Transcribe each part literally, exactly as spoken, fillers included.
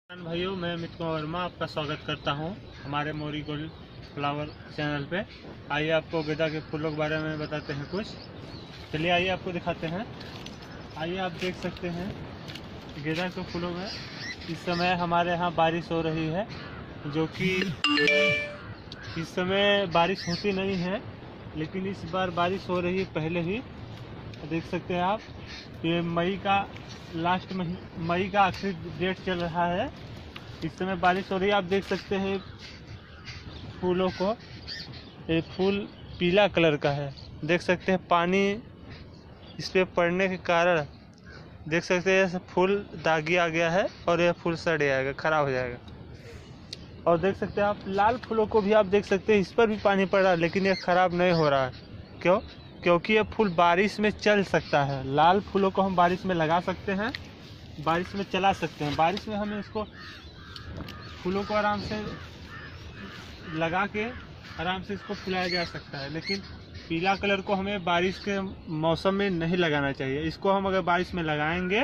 किसान भाइयों, मैं अमित कुमार वर्मा आपका स्वागत करता हूं हमारे मोरी गोल्ड फ्लावर चैनल पे। आइए आपको गेंदा के फूलों के बारे में बताते हैं कुछ। चलिए आइए आपको दिखाते हैं। आइए आप देख सकते हैं गेंदा के फूलों में इस समय हमारे यहाँ बारिश हो रही है, जो कि इस समय बारिश होती नहीं है, लेकिन इस बार बारिश हो रही है पहले ही। देख सकते हैं आप, ये मई का लास्ट मई का आखिरी डेट चल रहा है। इस समय बारिश हो रही है। आप देख सकते हैं फूलों को, ये फूल पीला कलर का है। देख सकते हैं पानी इस पे पड़ने के कारण देख सकते हैं फूल दागी आ गया है और यह फूल सड़ जाएगा, खराब हो जाएगा। और देख सकते हैं आप लाल फूलों को भी आप देख सकते हैं, इस पर भी पानी पड़ रहा है, लेकिन यह खराब नहीं हो रहा है। क्यों? क्योंकि ये फूल बारिश में चल सकता है। लाल फूलों को हम बारिश में लगा सकते हैं, बारिश में चला सकते हैं। बारिश में हमें इसको फूलों को आराम से लगा के आराम से इसको फुलाया जा सकता है, लेकिन पीला कलर को हमें बारिश के मौसम में नहीं लगाना चाहिए। इसको हम अगर बारिश में लगाएंगे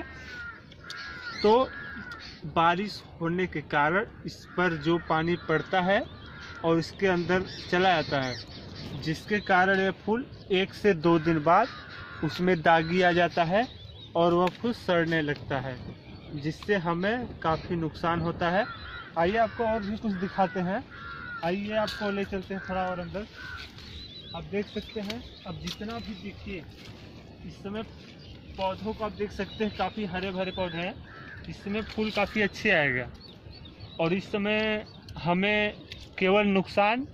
तो बारिश होने के कारण इस पर जो पानी पड़ता है और इसके अंदर चला जाता है, जिसके कारण ये फूल एक से दो दिन बाद उसमें दागी आ जाता है और वह फूल सड़ने लगता है, जिससे हमें काफ़ी नुकसान होता है। आइए आपको और भी कुछ दिखाते हैं। आइए आपको ले चलते हैं थोड़ा और अंदर। आप देख सकते हैं, अब जितना भी देखिए इस समय पौधों को आप देख सकते हैं, काफ़ी हरे भरे पौधे हैं। इस समय फूल काफ़ी अच्छे आएगा और इस समय हमें केवल नुकसान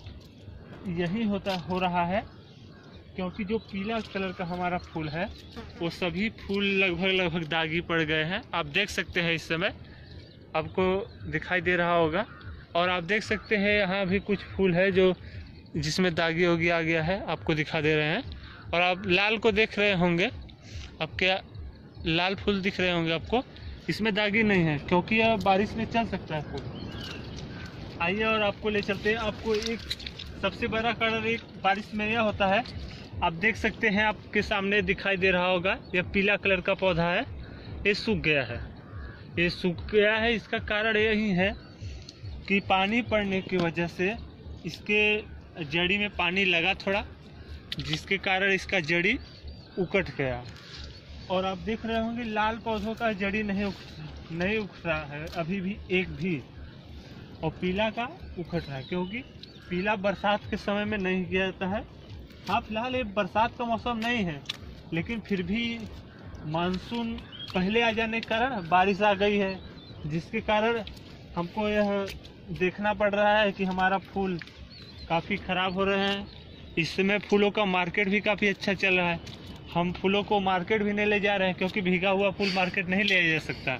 यही होता हो रहा है, क्योंकि जो पीला कलर का हमारा फूल है वो सभी फूल लगभग लगभग दागी पड़ गए हैं। आप देख सकते हैं इस समय आपको दिखाई दे रहा होगा। और आप देख सकते हैं यहाँ भी कुछ फूल है जो जिसमें दागी होगी आ गया है, आपको दिखा दे रहे हैं। और आप लाल को देख रहे होंगे, अब क्या लाल फूल दिख रहे होंगे आपको, इसमें दागी नहीं है क्योंकि यह बारिश में चल सकता है फूल। आइए और आपको ले चलते हैं। आपको एक सबसे बड़ा कारण एक बारिश में यह होता है, आप देख सकते हैं आपके सामने दिखाई दे रहा होगा, यह पीला कलर का पौधा है, ये सूख गया है। ये सूख गया है, इसका कारण यही है कि पानी पड़ने की वजह से इसके जड़ी में पानी लगा थोड़ा, जिसके कारण इसका जड़ी उकट गया। और आप देख रहे होंगे लाल पौधों का जड़ी नहीं उख नहीं उख रहा है अभी भी एक भी, और पीला का उखड़ रहा है, क्योंकि पीला बरसात के समय में नहीं किया जाता है। हाँ, फिलहाल ये बरसात का मौसम नहीं है, लेकिन फिर भी मानसून पहले आ जाने के कारण बारिश आ गई है, जिसके कारण हमको यह देखना पड़ रहा है कि हमारा फूल काफ़ी ख़राब हो रहे हैं। इस समय फूलों का मार्केट भी काफ़ी अच्छा चल रहा है। हम फूलों को मार्केट भी नहीं ले जा रहे हैं, क्योंकि भीगा हुआ फूल मार्केट नहीं ले जा सकता।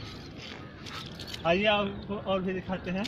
आइए आपको और भी दिखाते हैं।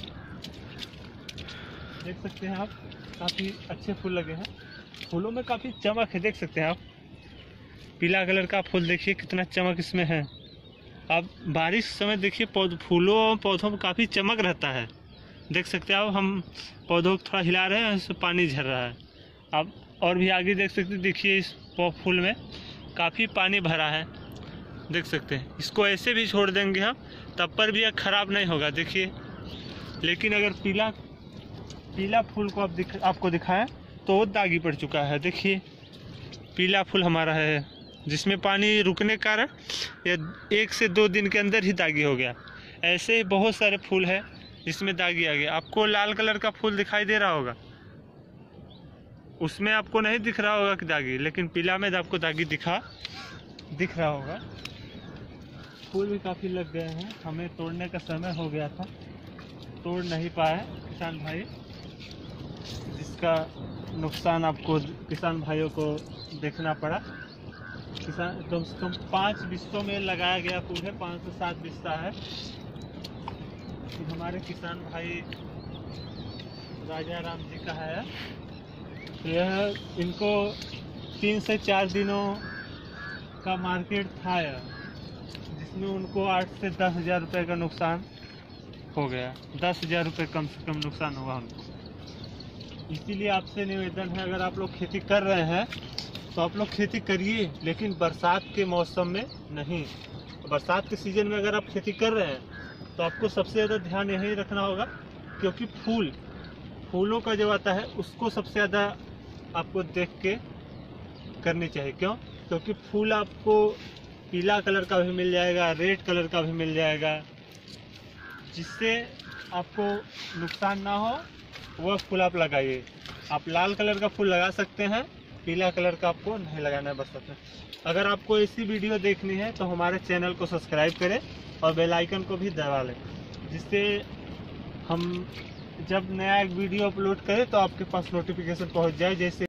देख सकते हैं आप, काफ़ी अच्छे फूल लगे हैं। फूलों में काफ़ी चमक है, देख सकते हैं आप। पीला कलर का फूल देखिए कितना चमक इसमें है। अब बारिश समय देखिए पौध फूलों और पौधों में काफ़ी चमक रहता है। देख सकते हैं आप, हम पौधों को थोड़ा हिला रहे हैं, इससे पानी झर रहा है। आप और भी आगे देख सकते हैं, देखिए इस फूल में काफ़ी पानी भरा है, देख सकते हैं। इसको ऐसे भी छोड़ देंगे हम, तब पर भी यह ख़राब नहीं होगा, देखिए। लेकिन अगर पीला पीला फूल को आप दिख आपको दिखाएं तो वो दागी पड़ चुका है। देखिए पीला फूल हमारा है, जिसमें पानी रुकने के कारण ये एक से दो दिन के अंदर ही दागी हो गया। ऐसे बहुत सारे फूल हैं जिसमें दागी आ गया। आपको लाल कलर का फूल दिखाई दे रहा होगा, उसमें आपको नहीं दिख रहा होगा कि दागी, लेकिन पीला में आपको दागी दिखा दिख रहा होगा। फूल भी काफ़ी लग गए हैं, हमें तोड़ने का समय हो गया था, तोड़ नहीं पाए किसान भाई, जिसका नुकसान आपको किसान भाइयों को देखना पड़ा। किसान कम से कम पाँच बिस्तों में लगाया गया फूल है, पाँच से सात बिस्ता है। तो हमारे किसान भाई राजा राम जी का है। यह इनको तीन से चार दिनों का मार्केट था, जिसमें उनको आठ से दस हज़ार रुपये का नुकसान हो गया। दस हज़ार रुपये कम से कम नुकसान हुआ उनको। इसीलिए आपसे निवेदन है, अगर आप लोग खेती कर रहे हैं तो आप लोग खेती करिए, लेकिन बरसात के मौसम में नहीं। बरसात के सीज़न में अगर आप खेती कर रहे हैं तो आपको सबसे ज़्यादा ध्यान यही रखना होगा, क्योंकि फूल फूलों का जो आता है उसको सबसे ज़्यादा आपको देख के करनी चाहिए। क्यों? क्योंकि फूल आपको पीला कलर का भी मिल जाएगा, रेड कलर का भी मिल जाएगा, जिससे आपको नुकसान ना हो वह फूल आप लगाइए। आप लाल कलर का फूल लगा सकते हैं, पीला कलर का आपको नहीं लगाना है बस अपने। अगर आपको ऐसी वीडियो देखनी है तो हमारे चैनल को सब्सक्राइब करें और बेल आइकन को भी दबा लें, जिससे हम जब नया एक वीडियो अपलोड करें तो आपके पास नोटिफिकेशन पहुंच जाए। जैसे